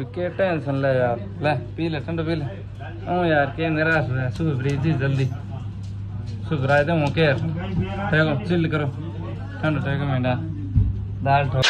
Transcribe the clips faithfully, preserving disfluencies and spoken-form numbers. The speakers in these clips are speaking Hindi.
के टेंशन ले यार, ले पी ले ठंडा पी ले। ओ यार के निराश है सुबह ब्रीजी जल्दी सुबह आए थे ओके ठेको चिल करो ठंडा ठेको मेरा दाल ठो।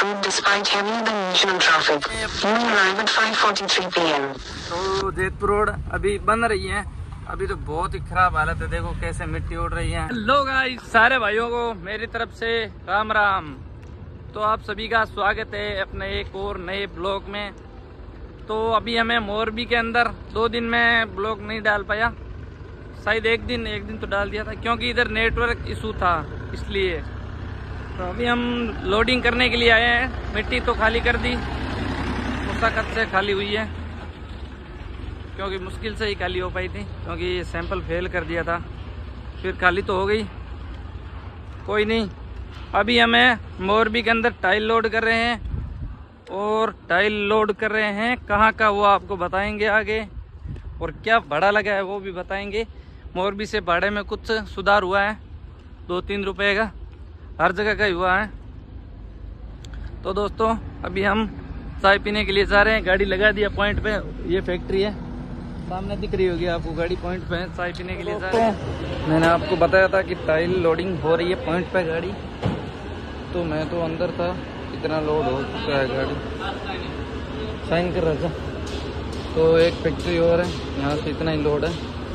तो जेतपुर रोड अभी बन रही है, अभी तो बहुत ही खराब हालत है, देखो कैसे मिट्टी उड़ रही है। हेलो गाइस, सारे भाइयों को मेरी तरफ से राम राम। तो आप सभी का स्वागत है अपने एक और नए ब्लॉग में। तो अभी हमें मोरबी के अंदर दो दिन में ब्लॉग नहीं डाल पाया, शायद एक दिन एक दिन तो डाल दिया था क्योंकि इधर नेटवर्क इशू था इसलिए। तो अभी हम लोडिंग करने के लिए आए हैं, मिट्टी तो खाली कर दी, मुसाकत से खाली हुई है क्योंकि मुश्किल से ही खाली हो पाई थी क्योंकि सैंपल फेल कर दिया था, फिर खाली तो हो गई, कोई नहीं। अभी हमें मोरबी के अंदर टाइल लोड कर रहे हैं और टाइल लोड कर रहे हैं कहाँ का वो आपको बताएंगे आगे, और क्या भाड़ा लगा है वो भी बताएंगे। मोरबी से भाड़े में कुछ सुधार हुआ है, दो तीन रुपए का हर जगह का ही हुआ है। तो दोस्तों अभी हम चाय पीने के लिए जा रहे हैं, गाड़ी लगा दिया पॉइंट पे, ये फैक्ट्री है सामने दिख रही होगी आपको, गाड़ी पॉइंट पे चाय पीने के लिए जा रहे हैं। मैंने आपको बताया था कि टाइल लोडिंग हो रही है पॉइंट पे गाड़ी, तो मैं तो अंदर था, इतना लोड हो चुका है, गाड़ी साइन कर रहा था। तो एक फैक्ट्री और है, यहाँ से इतना ही लोड है,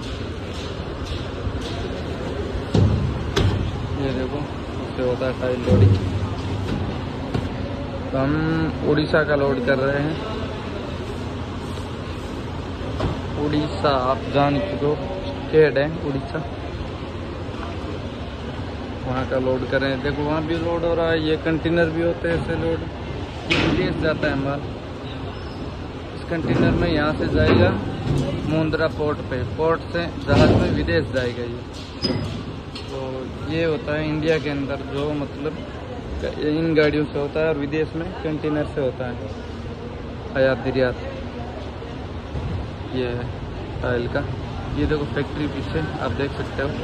ये देखो उससे होता है टाइल लोडिंग। तो हम उड़ीसा का लोड कर रहे हैं, उड़ीसा आप जान चुके हो स्टेट है उड़ीसा, वहाँ का लोड कर रहे हैं। देखो वहाँ भी लोड हो रहा है, ये कंटेनर भी होते हैं ऐसे लोड, विदेश जाता है माल इस कंटेनर में, यहाँ से जाएगा मुंद्रा पोर्ट पे, पोर्ट से जहाज में विदेश जाएगा ये। तो ये होता है इंडिया के अंदर जो मतलब इन गाड़ियों से होता है, और विदेश में कंटेनर से होता है आयात निर्यात। ये है टाइल का, ये देखो फैक्ट्री पीछे आप देख सकते हो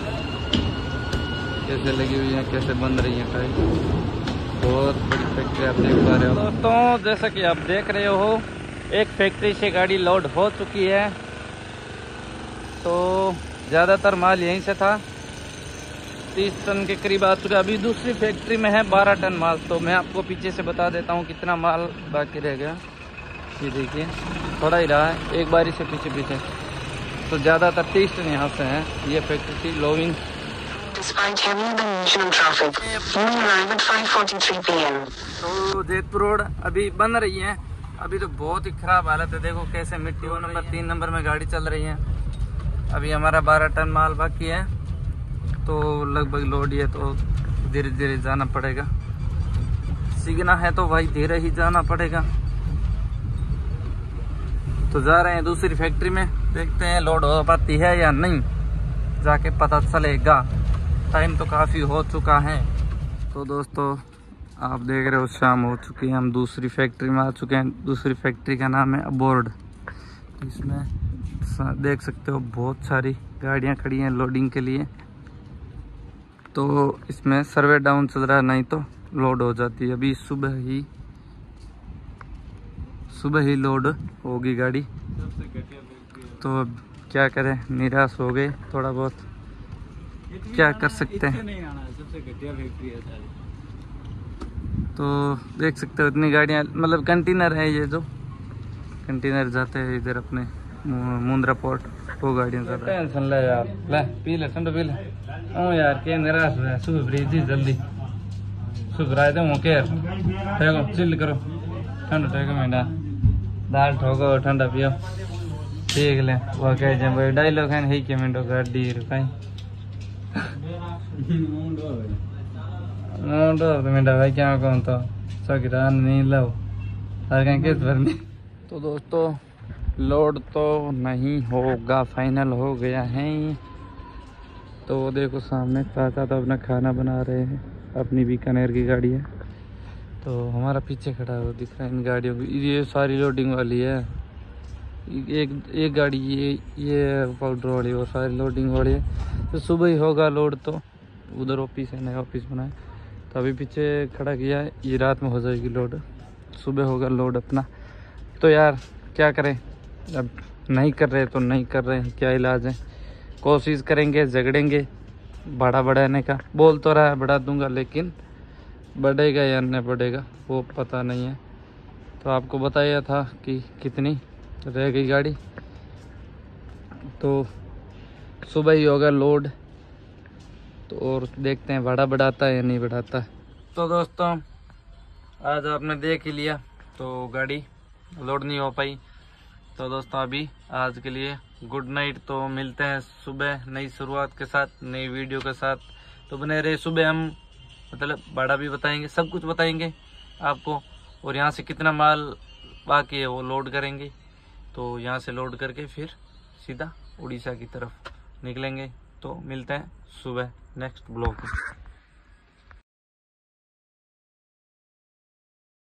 कैसे लगी हुई है, कैसे बन रही है टाइल, बहुत बड़ी फैक्ट्री आप देख पा रहे हो। दोस्तों जैसा कि आप देख रहे हो एक फैक्ट्री से गाड़ी लोड हो चुकी है, तो ज़्यादातर माल यहीं से था, तीस टन के करीब आ चुका। अभी दूसरी फैक्ट्री में है बारह टन माल, तो मैं आपको पीछे से बता देता हूँ कितना माल बाकी रह गया। ये देखिए थोड़ा ही रहा है, एक बारी से पीछे पीछे, तो ज़्यादातर तीस टन यहाँ से है। ये फैक्ट्री थी लोविंग। तो जेतपुर रोड अभी बन रही है, अभी तो बहुत ही खराब हालत है, देखो कैसे मिट्टी हो। नंबर तीन नंबर में गाड़ी चल रही है, अभी हमारा बारह टन माल बाकी है, तो लगभग लोड है, तो धीरे धीरे जाना पड़ेगा, सीखना है तो भाई धीरे ही जाना पड़ेगा। तो जा रहे हैं दूसरी फैक्ट्री में, देखते हैं लोड हो पाती है या नहीं, जाके पता चलेगा। टाइम तो काफ़ी हो चुका है। तो दोस्तों आप देख रहे हो शाम हो चुकी है, हम दूसरी फैक्ट्री में आ चुके हैं। दूसरी फैक्ट्री का नाम है अबोर्ड, इसमें देख सकते हो बहुत सारी गाड़ियां खड़ी हैं लोडिंग के लिए। तो इसमें सर्वे डाउन चल रहा है, नहीं तो लोड हो जाती है। अभी सुबह ही सुबह ही लोड होगी गाड़ी, तो अब क्या करें, निराश हो गए थोड़ा बहुत, क्या कर सकते हैं। तो देख सकते हो इतनी गाड़ियाँ, मतलब कंटेनर है ये, जो कंटेनर जाते हैं इधर अपने मुंद्रा पोर्ट, वो गाड़ियाँ ज़्यादा। टेंशन ले यार, ले पी ले ठंडा पी ले। ओ यार के निराश है सुबह ब्रीजी जल्दी सुबह आए थे ओके ठेको चिल करो ठंडा ठेको मेरा दाल ठोको ठंडा पियो ठीक ले। वो कह भाई डायलॉग है ही के मिनटों गाड़ी रुकाई तो मेरा भाई क्या कौन तो सकीरा नहीं लो हर कहीं किस भरनी। तो दोस्तों लोड तो नहीं होगा, फाइनल हो गया है। तो वो देखो सामने चाचा तो अपना खाना बना रहे हैं, अपनी बीकानेर की गाड़ी है, तो हमारा पीछे खड़ा है वो दिख रहा है इन गाड़ियों की, ये सारी लोडिंग वाली है। एक एक गाड़ी ये ये पाउडर वाली, वो सारी लोडिंग वाली है। तो सुबह ही होगा लोड, तो उधर ऑफिस है, नया ऑफिस बनाए, तो अभी पीछे खड़ा किया है, ये रात में हो जाएगी लोड, सुबह होगा लोड अपना। तो यार क्या करें, अब नहीं कर रहे तो नहीं कर रहे हैं, क्या इलाज है। कोशिश करेंगे, झगड़ेंगे भाड़ा बढ़ाने का। बोल तो रहा है बढ़ा दूंगा, लेकिन बढ़ेगा या नहीं बढ़ेगा वो पता नहीं है। तो आपको बताया था कि कितनी रह गई गाड़ी, तो सुबह ही होगा लोड। तो और देखते हैं भाड़ा बढ़ाता है या नहीं बढ़ाता। तो दोस्तों आज आपने देख ही लिया, तो गाड़ी लोड नहीं हो पाई। तो दोस्तों अभी आज के लिए गुड नाइट। तो मिलते हैं सुबह नई शुरुआत के साथ, नई वीडियो के साथ। तो बने रहे, सुबह हम मतलब भाड़ा भी बताएंगे, सब कुछ बताएंगे आपको। और यहाँ से कितना माल बाकी है वो लोड करेंगे। तो यहाँ से लोड करके फिर सीधा उड़ीसा की तरफ निकलेंगे। तो मिलते हैं सुबह नेक्स्ट ब्लॉग में।